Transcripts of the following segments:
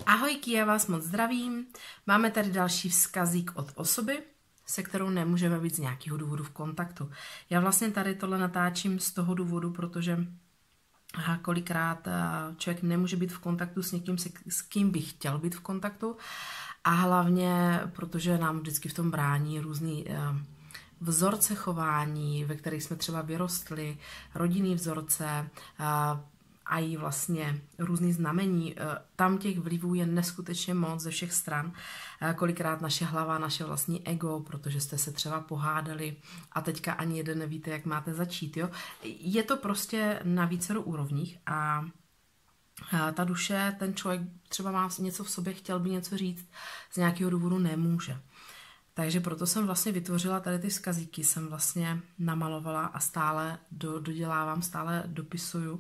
Ahojky, já vás moc zdravím. Máme tady další vzkazík od osoby, se kterou nemůžeme být z nějakého důvodu v kontaktu. Já vlastně tady tohle natáčím z toho důvodu, protože kolikrát člověk nemůže být v kontaktu s někým, s kým by chtěl být v kontaktu, a hlavně, protože nám vždycky v tom brání různý vzorce chování, ve kterých jsme třeba vyrostli, rodinný vzorce, a i vlastně různý znamení. Tam těch vlivů je neskutečně moc ze všech stran. Kolikrát naše hlava, naše vlastní ego, protože jste se třeba pohádali a teďka ani jeden nevíte, jak máte začít. Jo? Je to prostě na vícero úrovních a ta duše, ten člověk třeba má něco v sobě, chtěl by něco říct, z nějakého důvodu nemůže. Takže proto jsem vlastně vytvořila tady ty vzkazíky, jsem vlastně namalovala a stále dodělávám, stále dopisuju,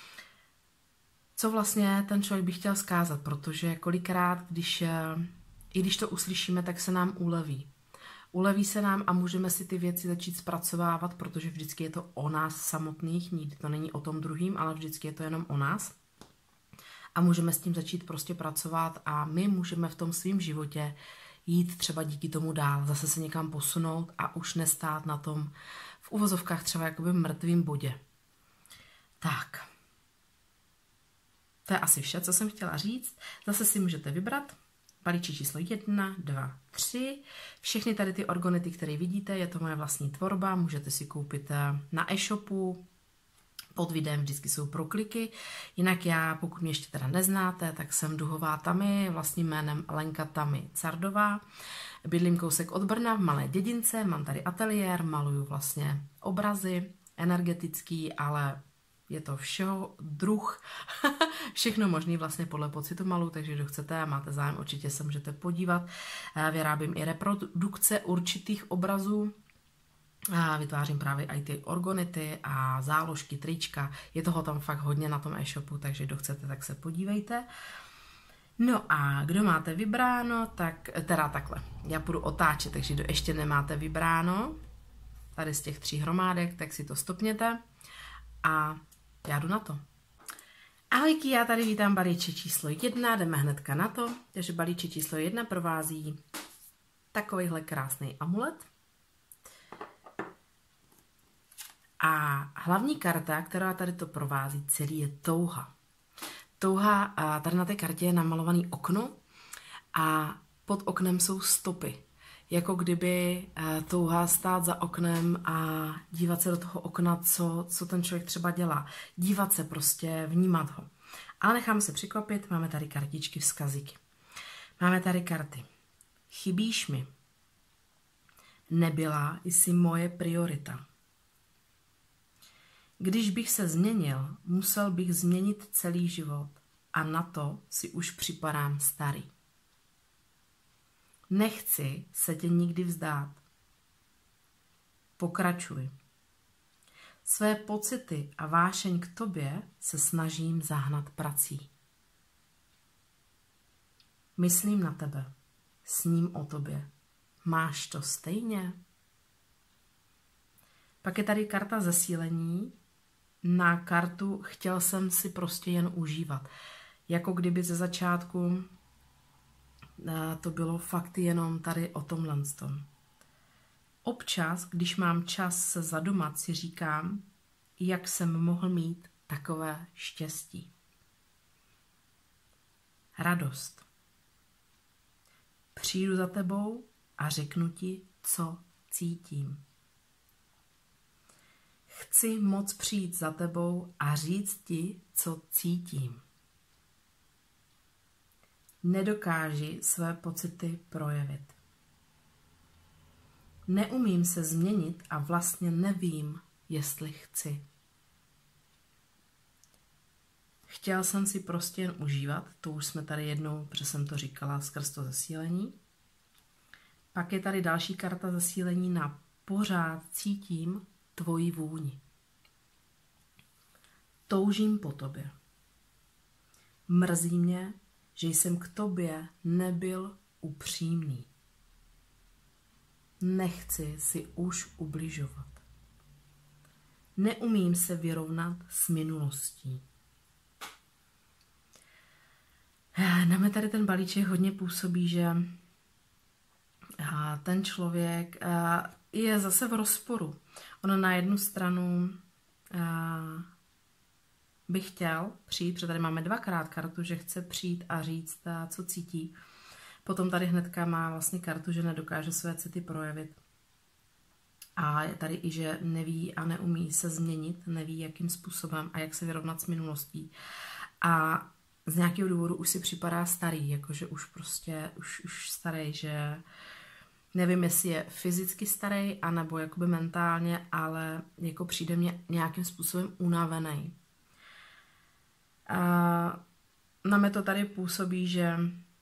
co vlastně ten člověk by chtěl vzkázat, protože kolikrát, když to uslyšíme, tak se nám uleví. Uleví se nám a můžeme si ty věci začít zpracovávat, protože vždycky je to o nás samotných, nikdy to není o tom druhým, ale vždycky je to jenom o nás. A můžeme s tím začít prostě pracovat a my můžeme v tom svém životě jít třeba díky tomu dál, zase se někam posunout a už nestát na tom v uvozovkách třeba jakoby mrtvým bodě. Tak. To je asi vše, co jsem chtěla říct. Zase si můžete vybrat balíček číslo 1, 2, 3. Všechny tady ty orgonity, které vidíte, je to moje vlastní tvorba. Můžete si koupit na e-shopu. Pod videem vždycky jsou prokliky. Jinak já, pokud mě ještě teda neznáte, tak jsem duhová Tami, vlastním jménem Lenka Tami Cardová. Bydlím kousek od Brna v malé dědince, mám tady ateliér, maluju vlastně obrazy energetický, ale je to všeho druh, všechno možný vlastně podle pocitu malu, takže kdo chcete a máte zájem, určitě se můžete podívat. Vyrábím i reprodukce určitých obrazů, vytvářím právě i ty orgonity a záložky, trička, je toho tam fakt hodně na tom e-shopu, takže kdo chcete, tak se podívejte. No a kdo máte vybráno, tak teda takhle, já půjdu otáčet, takže kdo ještě nemáte vybráno, tady z těch 3 hromádek, tak si to stopněte a já jdu na to. Ahojky, já tady vítám balíček číslo 1, jdeme hnedka na to. Takže balíček číslo 1 provází takovýhle krásný amulet. A hlavní karta, která tady to provází celý, je touha. Touha, a tady na té kartě je namalovaný okno a pod oknem jsou stopy. Jako kdyby touha stát za oknem a dívat se do toho okna, co ten člověk třeba dělá. Dívat se prostě, vnímat ho. Ale necháme se překvapit, máme tady kartičky, vzkazíky. Máme tady karty. Chybíš mi. Nebyla jsi moje priorita. Když bych se změnil, musel bych změnit celý život a na to si už připadám starý. Nechci se tě nikdy vzdát. Pokračuj. Své pocity a vášeň k tobě se snažím zahnat prací. Myslím na tebe, sním o tobě. Máš to stejně? Pak je tady karta zesílení. Na kartu chtěl jsem si prostě jen užívat. Jako kdyby ze začátku to bylo fakt jenom tady o tomhle tom. Občas, když mám čas se zadumat, si říkám, jak jsem mohl mít takové štěstí. Radost. Přijdu za tebou a řeknu ti, co cítím. Chci moc přijít za tebou a říct ti, co cítím. Nedokáži své pocity projevit. Neumím se změnit a vlastně nevím, jestli chci. Chtěl jsem si prostě jen užívat, to už jsme tady jednou, protože jsem to říkala skrz to zesílení. Pak je tady další karta zesílení na pořád cítím tvoji vůni. Toužím po tobě. Mrzí mě, že jsem k tobě nebyl upřímný. Nechci si už ubližovat. Neumím se vyrovnat s minulostí. Dáme tady ten balíček hodně působí, že ten člověk je zase v rozporu. On na jednu stranu by chtěl přijít, protože tady máme dvakrát kartu, že chce přijít a říct, co cítí. Potom tady hnedka má vlastně kartu, že nedokáže své city projevit. A je tady i, že neví a neumí se změnit, neví, jakým způsobem a jak se vyrovnat s minulostí. A z nějakého důvodu už si připadá starý, jakože už prostě, už starý, že nevím, jestli je fyzicky starý, anebo jakoby mentálně, ale jako přijde mě nějakým způsobem unavený. Na mě to tady působí, že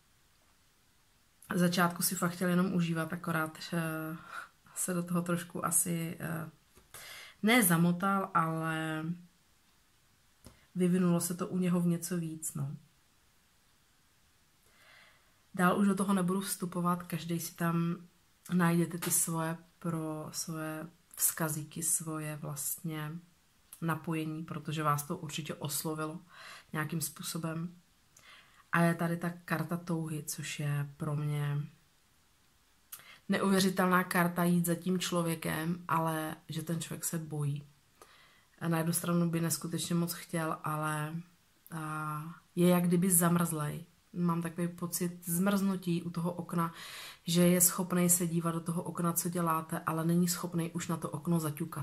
v začátku si fakt chtěl jenom užívat, akorát se do toho trošku asi ne zamotal, ale vyvinulo se to u něho v něco víc. No. Dál už do toho nebudu vstupovat, každý si tam najdete ty svoje vzkazíky, svoje vlastně napojení, protože vás to určitě oslovilo nějakým způsobem. A je tady ta karta touhy, což je pro mě neuvěřitelná karta jít za tím člověkem, ale že ten člověk se bojí. Na jednu stranu by neskutečně moc chtěl, ale je jak kdyby zamrzlej. Mám takový pocit zmrznutí u toho okna, že je schopný se dívat do toho okna, co děláte, ale není schopný už na to okno zaťukat.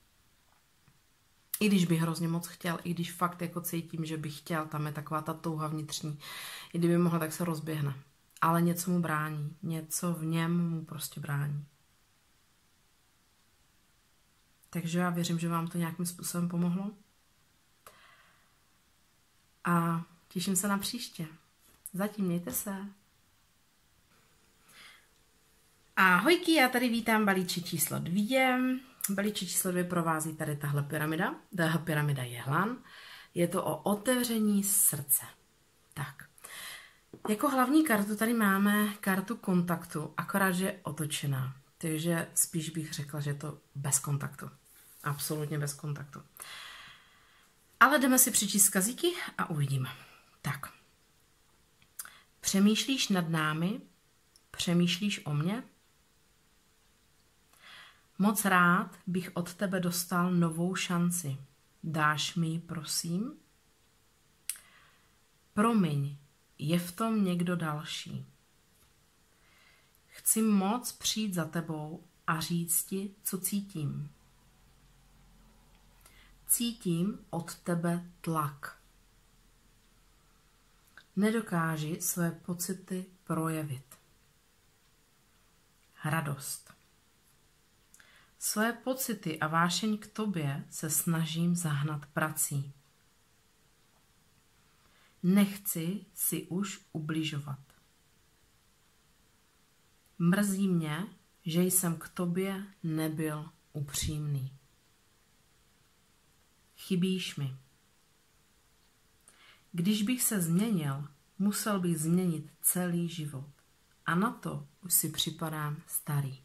I když bych hrozně moc chtěl, i když fakt jako cítím, že bych chtěl, tam je taková ta touha vnitřní. I kdyby mohl, tak se rozběhne. Ale něco mu brání, něco v něm mu prostě brání. Takže já věřím, že vám to nějakým způsobem pomohlo. A těším se na příště. Zatím mějte se. Ahojky, já tady vítám balíček číslo 2. Balíček číslo 2 provází tady tahle pyramida. Tahle pyramida jehlan. Je to o otevření srdce. Tak. Jako hlavní kartu tady máme kartu kontaktu, akorát, že je otočená. Takže spíš bych řekla, že je to bez kontaktu. Absolutně bez kontaktu. Ale jdeme si přečíst vzkazíky a uvidíme. Tak. Přemýšlíš nad námi? Přemýšlíš o mně? Moc rád bych od tebe dostal novou šanci. Dáš mi ji, prosím? Promiň, je v tom někdo další. Chci moc přijít za tebou a říct ti, co cítím. Cítím od tebe tlak. Nedokáži své pocity projevit. Radost. Své pocity a vášeň k tobě se snažím zahnat prací. Nechci si už ubližovat. Mrzí mě, že jsem k tobě nebyl upřímný. Chybíš mi. Když bych se změnil, musel bych změnit celý život. A na to už si připadám starý.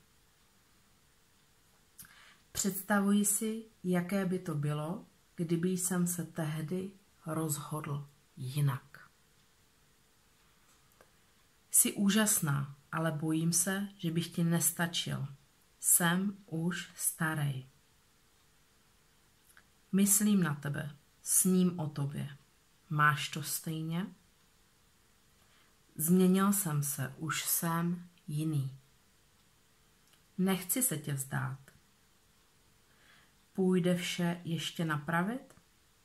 Představuji si, jaké by to bylo, kdyby jsem se tehdy rozhodl jinak. Jsi úžasná, ale bojím se, že bych ti nestačil. Jsem už starý. Myslím na tebe, sním o tobě. Máš to stejně? Změnil jsem se, už jsem jiný. Nechci se tě vzdát. Půjde vše ještě napravit?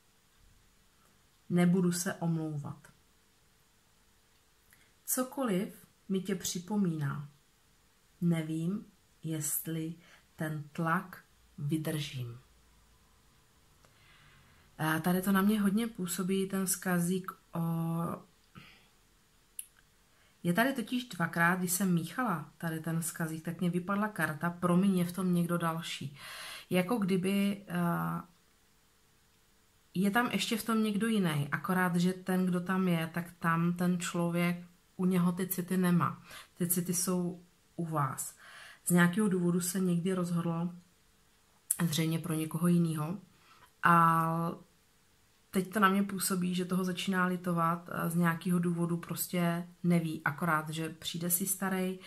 Nebudu se omlouvat. Cokoliv mi tě připomíná. Nevím, jestli ten tlak vydržím. Tady to na mě hodně působí ten vzkazík o... Je tady totiž dvakrát, když jsem míchala tady ten vzkazík, tak mě vypadla karta, promiň, je v tom někdo další. Jako kdyby je tam ještě v tom někdo jiný, akorát, že ten, kdo tam je, tak tam ten člověk, u něho ty city nemá. Ty city jsou u vás. Z nějakého důvodu se někdy rozhodl, zřejmě pro někoho jiného, a teď to na mě působí, že toho začíná litovat, z nějakého důvodu prostě neví, akorát, že přijde si starý,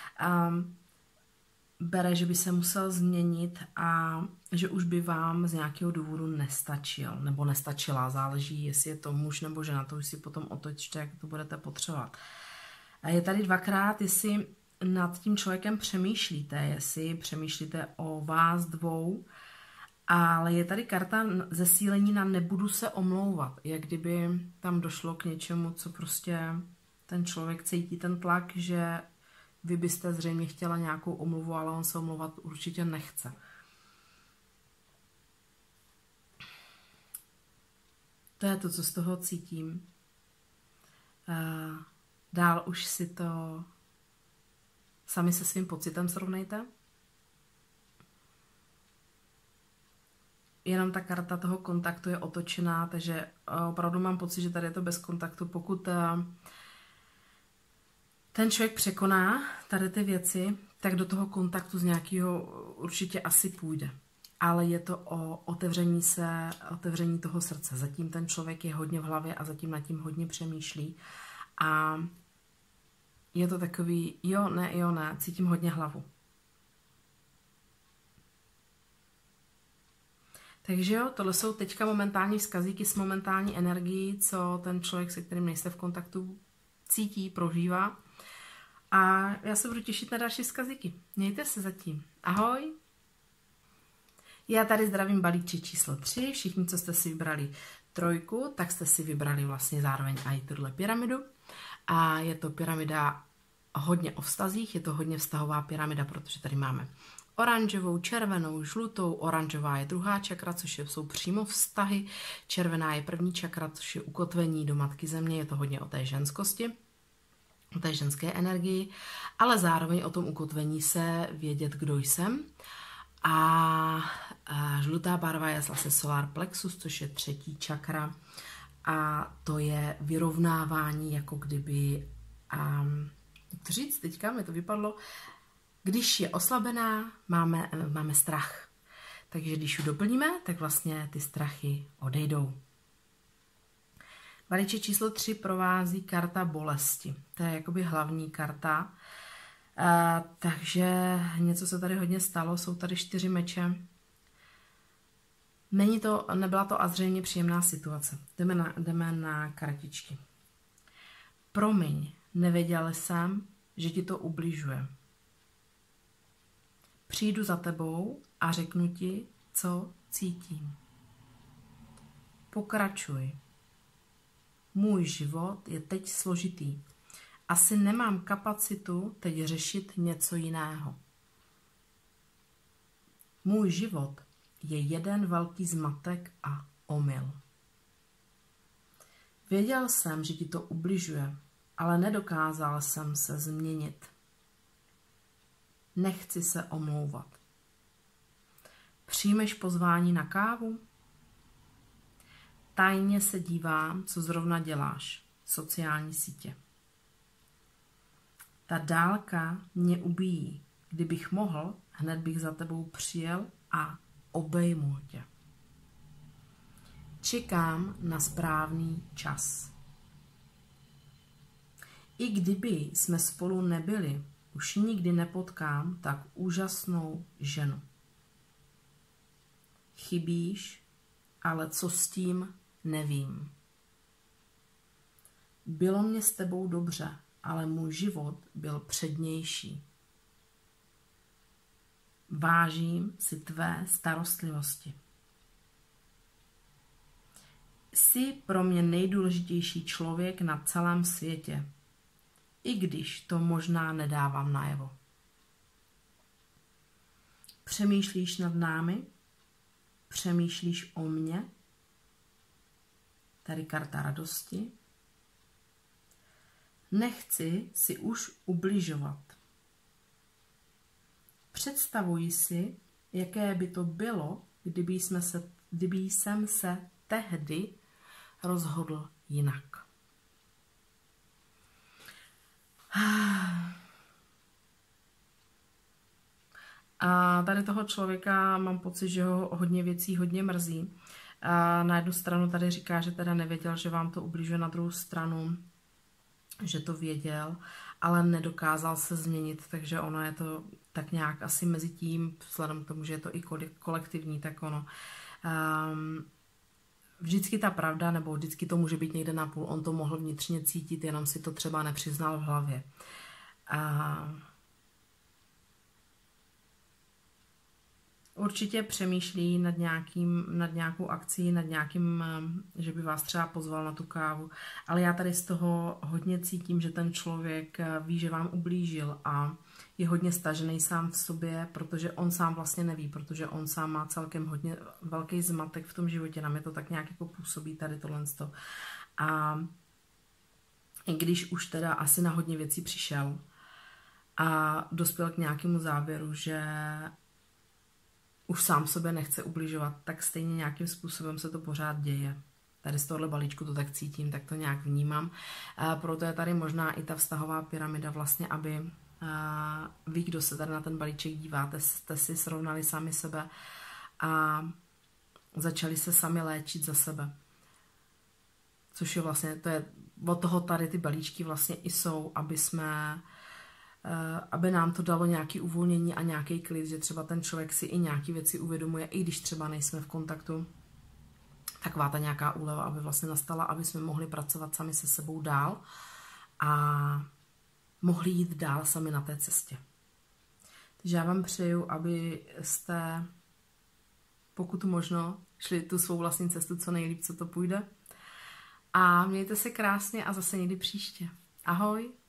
bere, že by se musel změnit a že už by vám z nějakého důvodu nestačil, nebo nestačila, záleží, jestli je to muž nebo žena, to už si potom otočte, jak to budete potřebovat. A je tady dvakrát, jestli nad tím člověkem přemýšlíte, jestli přemýšlíte o vás dvou, ale je tady karta zesílení na nebudu se omlouvat, jak kdyby tam došlo k něčemu, co prostě ten člověk cítí ten tlak, že vy byste zřejmě chtěla nějakou omluvu, ale on se omlouvat určitě nechce. To je to, co z toho cítím. Dál už si to sami se svým pocitem srovnejte. Jenom ta karta toho kontaktu je otočená, takže opravdu mám pocit, že tady je to bez kontaktu. Pokud ten člověk překoná tady ty věci, tak do toho kontaktu z nějakého určitě asi půjde. Ale je to o otevření toho srdce. Zatím ten člověk je hodně v hlavě a zatím nad tím hodně přemýšlí. A je to takový jo, ne, cítím hodně hlavu. Takže jo, tohle jsou teďka momentální vzkazíky s momentální energií, co ten člověk, se kterým nejste v kontaktu, cítí, prožívá. A já se budu těšit na další vzkazíky. Mějte se zatím. Ahoj! Já tady zdravím balíček číslo 3. Všichni, co jste si vybrali 3, tak jste si vybrali vlastně zároveň i tuhle pyramidu. A je to pyramida hodně o vztazích, je to hodně vztahová pyramida, protože tady máme oranžovou, červenou, žlutou. Oranžová je druhá čakra, což jsou přímo vztahy. Červená je první čakra, což je ukotvení do Matky Země. Je to hodně o té ženskosti, o té ženské energii, ale zároveň o tom ukotvení se vědět, kdo jsem. A žlutá barva je zase solar plexus, což je třetí čakra. A to je vyrovnávání, jako kdyby, jak to říct, teďka mi to vypadlo, když je oslabená, máme strach. Takže když ji doplníme, tak vlastně ty strachy odejdou. Balíček číslo 3 provází karta bolesti. To je jakoby hlavní karta. Takže něco se tady hodně stalo, jsou tady 4 meče. Nebyla to a zřejmě příjemná situace. Jdeme na kartičky. Promiň, nevěděl jsem, že ti to ubližuje. Přijdu za tebou a řeknu ti, co cítím. Pokračuj. Můj život je teď složitý. Asi nemám kapacitu teď řešit něco jiného. Můj život je jeden velký zmatek a omyl. Věděl jsem, že ti to ubližuje, ale nedokázal jsem se změnit. Nechci se omlouvat. Přijmeš pozvání na kávu? Tajně se dívám, co zrovna děláš. Sociální sítě. Ta dálka mě ubíjí. Kdybych mohl, hned bych za tebou přijel a obejmul tě. Čekám na správný čas. I kdyby jsme spolu nebyli, už nikdy nepotkám tak úžasnou ženu. Chybíš, ale co s tím, nevím. Bylo mě s tebou dobře, ale můj život byl přednější. Vážím si tvé starostlivosti. Jsi pro mě nejdůležitější člověk na celém světě, i když to možná nedávám najevo. Přemýšlíš nad námi? Přemýšlíš o mně? Tady karta radosti. Nechci si už ubližovat. Představuji si, jaké by to bylo, kdyby jsem se tehdy rozhodl jinak. A tady toho člověka mám pocit, že ho hodně věcí hodně mrzí. A na jednu stranu tady říká, že teda nevěděl, že vám to ubližuje, na druhou stranu, že to věděl, ale nedokázal se změnit, takže ono je to tak nějak asi mezi tím, vzhledem k tomu, že je to i kolektivní, tak ono vždycky ta pravda, nebo vždycky to může být někde napůl, on to mohl vnitřně cítit, jenom si to třeba nepřiznal v hlavě. Určitě přemýšlí nad nějakou akcí, nad nějakým, že by vás třeba pozval na tu kávu, ale já tady z toho hodně cítím, že ten člověk ví, že vám ublížil a je hodně stažený sám v sobě, protože on sám vlastně neví, protože on sám má celkem hodně velký zmatek v tom životě, nám je to tak nějak jako působí tady tohle. A i když už teda asi na hodně věcí přišel a dospěl k nějakému závěru, že už sám sobě nechce ubližovat, tak stejně nějakým způsobem se to pořád děje. Tady z tohohle balíčku to tak cítím, tak to nějak vnímám. Proto je tady možná i ta vztahová pyramida vlastně, aby vy, kdo se tady na ten balíček díváte, jste si srovnali sami sebe a začali se sami léčit za sebe. Což je vlastně, to je, od toho tady ty balíčky vlastně i jsou, aby nám to dalo nějaké uvolnění a nějaký klid, že třeba ten člověk si i nějaké věci uvědomuje, i když třeba nejsme v kontaktu, taková ta nějaká úleva, aby vlastně nastala, aby jsme mohli pracovat sami se sebou dál a mohli jít dál sami na té cestě. Takže já vám přeju, abyste, pokud možno, šli tu svou vlastní cestu co nejlíp, co to půjde. A mějte se krásně a zase někdy příště. Ahoj!